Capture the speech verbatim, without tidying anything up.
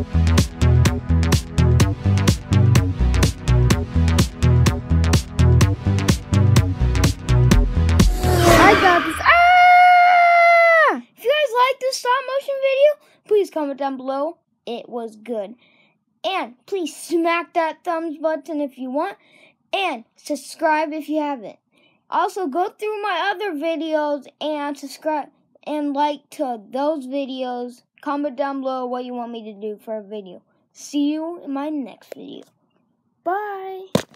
I got this. Ah! If you guys like this stop motion video, please comment down below. It was good. And please smack that thumbs button if you want. And subscribe if you haven't. Also, go through my other videos and subscribe and like to those videos. Comment down below what you want me to do for a video. See you in my next video. Bye.